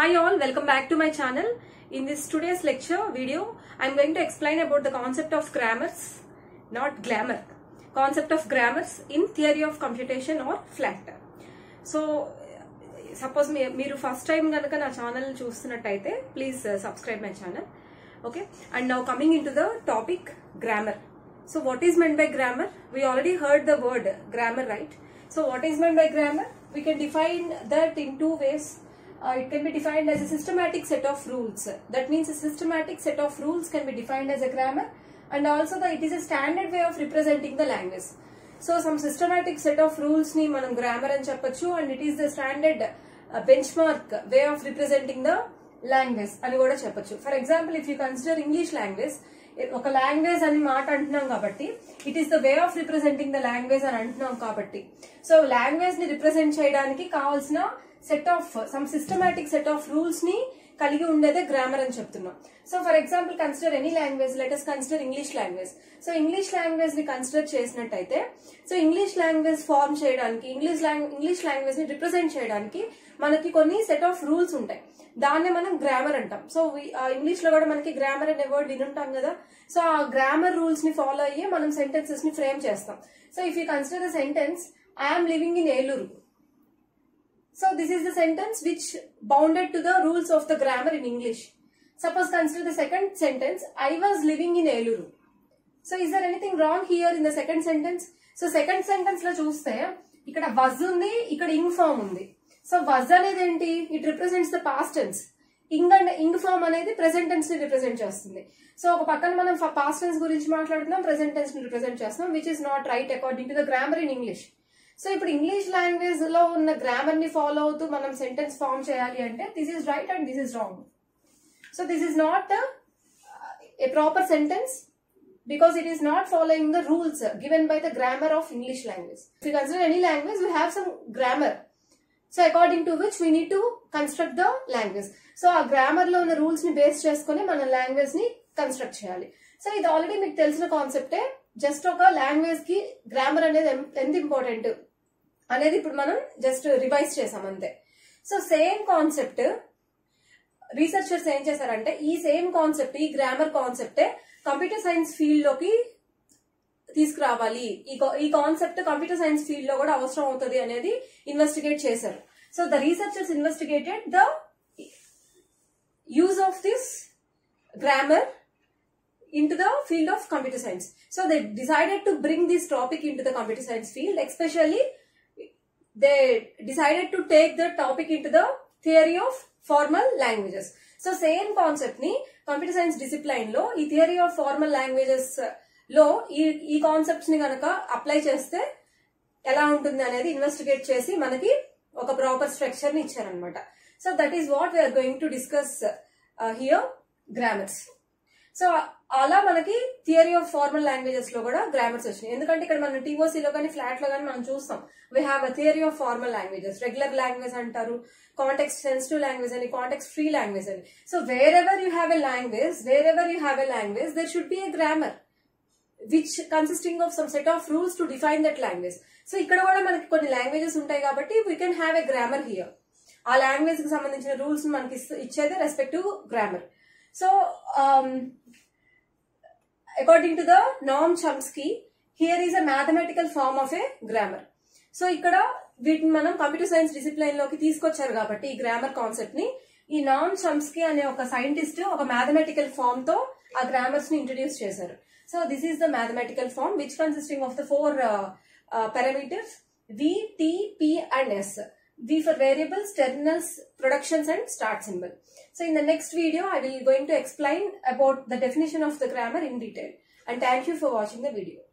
Hi all, welcome back to my channel. In this today's lecture video, I am going to explain about the concept of grammars, not glamour. Concept of grammars in theory of computation or flat. So, suppose మీరు first time గనుక నా channel చూస్తున్నట్టయితే please subscribe my channel. Okay, and now coming into the topic grammar. So, what is meant by grammar? We already heard the word grammar, right? So, what is meant by grammar? We can define that in two ways. It can be defined as a systematic set of rules. That means a systematic set of rules can be defined as a grammar, and also it is a standard way of representing the language. So some systematic set of rules ni manam grammar ani cheppochu, and it is the standard benchmark way of representing the language ani kuda cheppochu. For example, if you consider English language, oka language ani మాట అంటున్నాం కాబట్టి it is the way of representing the language అని అంటున్నాం కాబట్టి so language ని represent చేయడానికి కావాల్సిన set of some systematic set of rules ని కలిగి ఉండేదే గ్రామర్ అని చెప్తున్నాం. So for example consider any language, let us consider English language. So English language ని కన్సిడర్ చేసినట్టయితే సో ఇంగ్లీష్ లాంగ్వేజ్ ఫార్మ్ చేయడానికి ఇంగ్లీష్ లాంగ్వేజ్ ని రిప్రజెంట్ చేయడానికి మనకి కొన్ని సెట్ ఆఫ్ రూల్స్ ఉంటాయి. దాన్నే మనం గ్రామర్ అంటాం. సో ఇంగ్లీష్ లో కూడా మనకి గ్రామర్ అనే వర్డ్ వినుంటాం కదా. సో ఆ గ్రామర్ రూల్స్ ని ఫాలో అయ్యి మనం సెంటెన్సెస్ ని ఫ్రేమ్ చేస్తాం. So if you consider the sentence I'm living in Eluru. So this is the sentence which bounded to the rules of the grammar in English. Suppose consider the second sentence, I was living in Eluru. So is there anything wrong here in the second sentence? So second sentence lo chuste ikkada was undi, ikkada ing form undi. So was anedi enti? It represents the past tense. Ing form anedi present tense ni represent chestundi. So oka pakkana manam past tense gurinchi maatladutunnam, present tense ni represent chestunam, which is not right according to the grammar in English. సో ఇప్పుడు English language లో ఉన్న grammar ని follow అవుతూ మనం sentence form చేయాలి అంటే this is right and this is wrong. So this is not a proper sentence because it is not following the rules given by the grammar of English language. If you consider any language, we have some grammar. So according to which we need to construct the language. So ఆ grammar లో ఉన్న rules ని base చేసుకుని మన language ని construct చేయాలి. So ఇది already మీకు తెలిసిన కాన్సెప్టే. జస్ట్ ఒక లాంగ్వేజ్ కి గ్రామర్ అనేది ఎంత ఇంపార్టెంట్ అనేది ఇప్పుడు మనం జస్ట్ రివైజ్ చేసాం అంతే. సో సేమ్ కాన్సెప్ట్ రీసెర్చర్స్ ఏం చేశారంటే ఈ సేమ్ కాన్సెప్ట్, ఈ గ్రామర్ కాన్సెప్టే కంప్యూటర్ సైన్స్ ఫీల్డ్ లోకి తీసుకురావాలి, ఈ కాన్సెప్ట్ కంప్యూటర్ సైన్స్ ఫీల్డ్ లో కూడా అవసరం అవుతుంది అనేది ఇన్వెస్టిగేట్ చేశారు. So the researchers investigated the use of this grammar into the field of computer science. So they decided to bring this topic into the computer science field. Especially they decided to take the topic into the theory of formal languages. So same concept ni computer science discipline lo ee theory of formal languages lo ee concepts ni ganaka apply cheste ela untundi anedi investigate chesi manaki oka proper structure ni icharanamata. So that is what we are going to discuss here, grammars. So అలా మనకి theory of formal languages లో కూడా grammars వచ్చినాయి. ఎందుకంటే ఇక్కడ మనం టీఓసీ లో కానీ ఫ్లాట్ లో కానీ మనం చూస్తాం we have a theory of formal languages, regular language అంటారు, కాంటెక్స్ట్ సెన్సిటివ్ లాంగ్వేజ్ అని, కాంటెక్స్ట్ ఫ్రీ లాంగ్వేజ్ అని. So wherever you have a language there should be a grammar which consisting of some set of rules to define that language. So ఇక్కడ కూడా మనకి కొన్ని languages ఉంటాయి కాబట్టి we can have a grammar here. ఆ language కి సంబంధించిన rules మనకి ఇచ్చేదే respective grammar. So according to the Noam Chomsky, here is a mathematical form of a grammar. So ikkada వీటిని మనం కంప్యూటర్ సైన్స్ డిసిప్లైన్ లోకి తీసుకొచ్చారు కాబట్టి ఈ గ్రామర్ కాన్సెప్ట్ ని ఈ నామ్ చమ్స్కీ అనే ఒక సైంటిస్ట్ ఒక మ్యాథమెటికల్ ఫార్మ్ తో ఆ గ్రామర్స్ ని ఇంట్రడ్యూస్ చేశారు. So this is the mathematical form which consisting of the 4 parameters V, T, P and S. V for variables, terminals, productions and start symbol. So in the next video, I will going to explain about the definition of the grammar in detail. And thank you for watching the video.